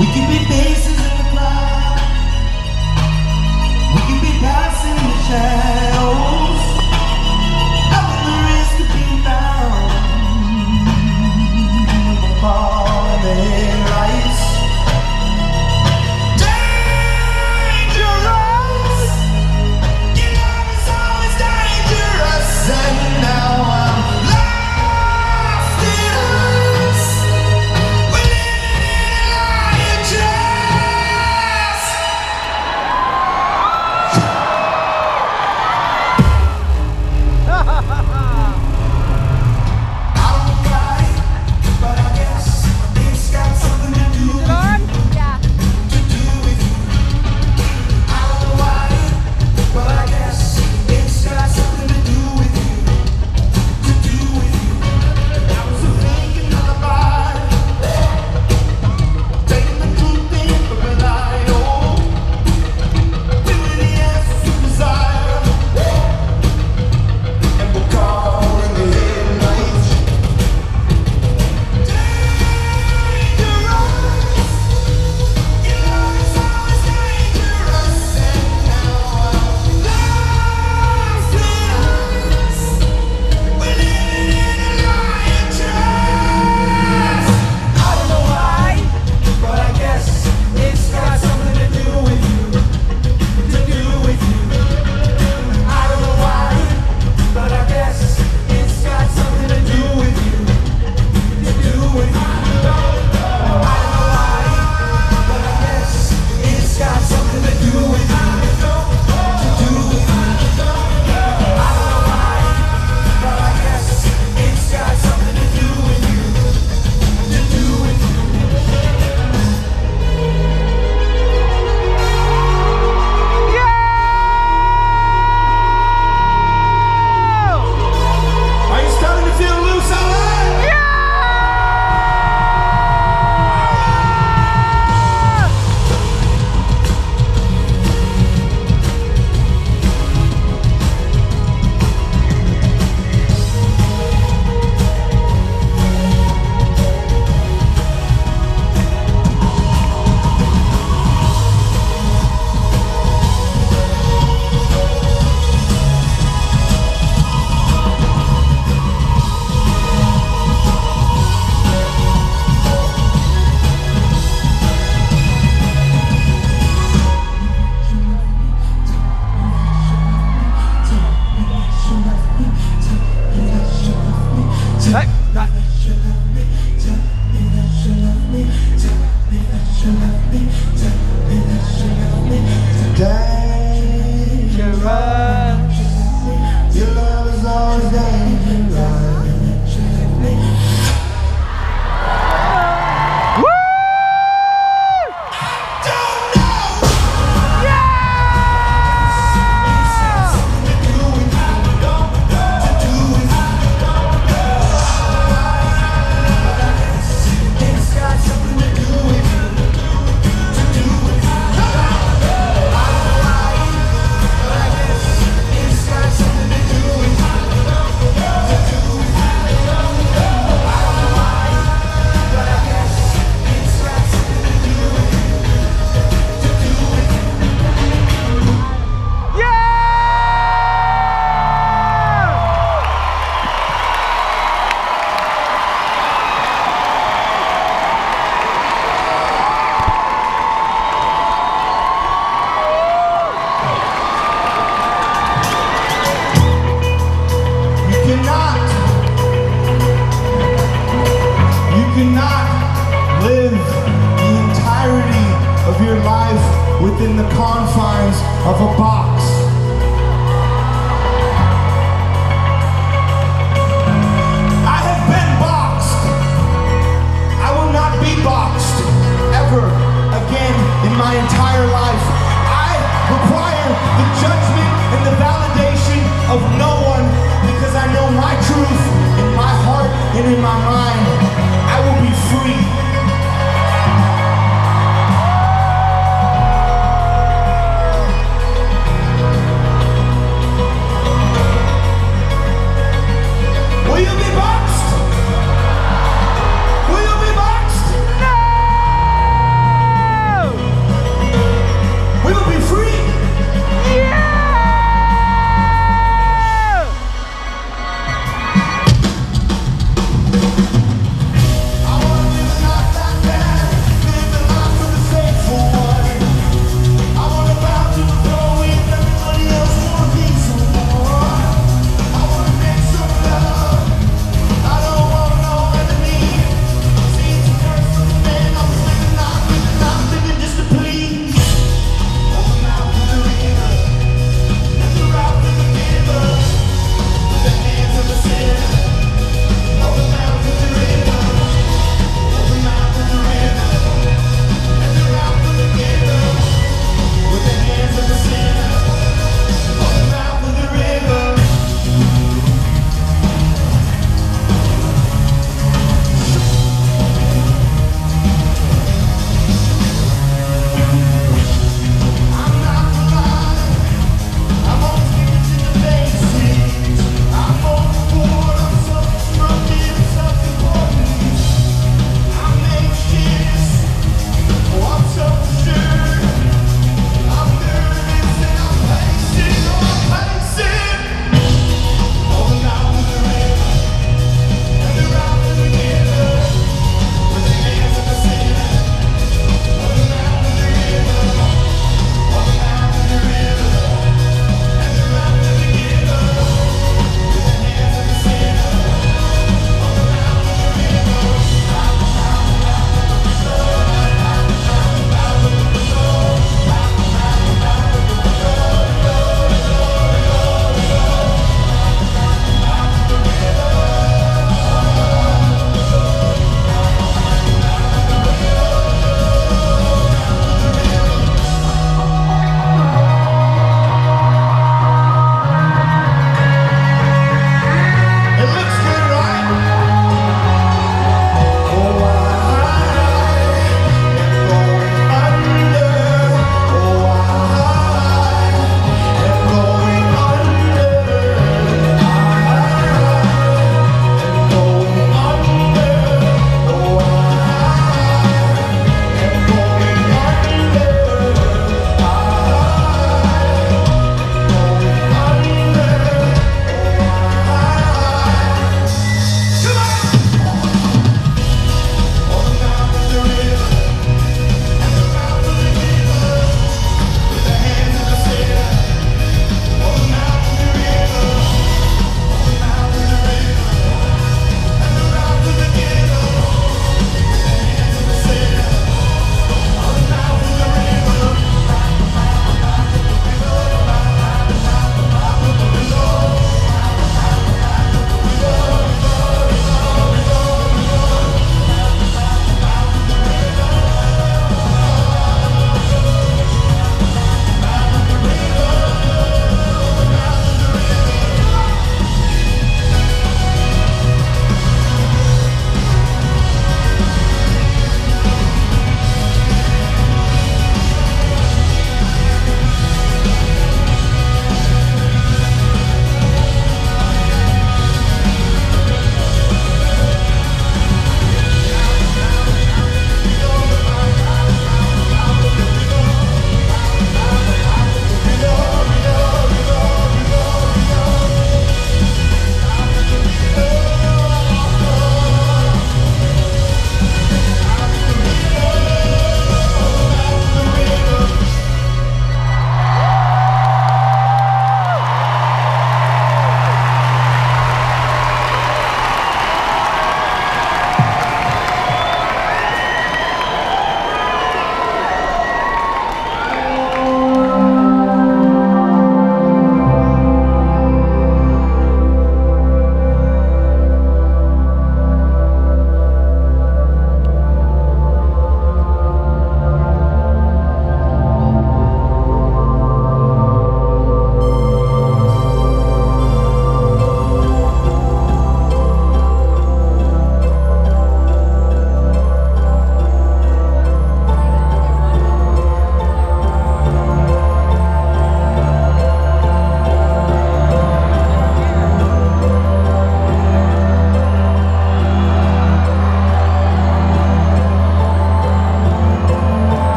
We can be faces in the cloud. We can be passing in the shadows. Nothing the risk of being found. We'll fall in the headlights. Dangerous. Your love is always dangerous. And now I'm lost in us. We're living in a lying trance. I don't know why, but I guess it's got something to do with you. To do with you. I don't know why, but I guess it's got something to do with you. To do with you. I was thinking of the lie, taking the truth in for a lie. Oh, we were the answers to desire, and we're caught in the headlights. Dangerous. Your love is always dangerous, and now I'm lost in us. We're living in a lying trance. I don't know why, but I guess it's got something to do with you. To do with you. I don't know why, but I guess it's got something to do with you. To do with you. I don't know why, but I guess it's got something to do with you. To do with you. I don't know why, but I guess it's got something to do with you. To do with you. Are you starting to feel loose out there? Dangerous. Your love is always dangerous. Don't know. It's got something to do with you. To do with you. I don't know why, but I guess it's got something to do with you. To do with you. I don't know why, but I guess it's got something to do with you. To do with you. You cannot live the entirety of your life within the confines of a box.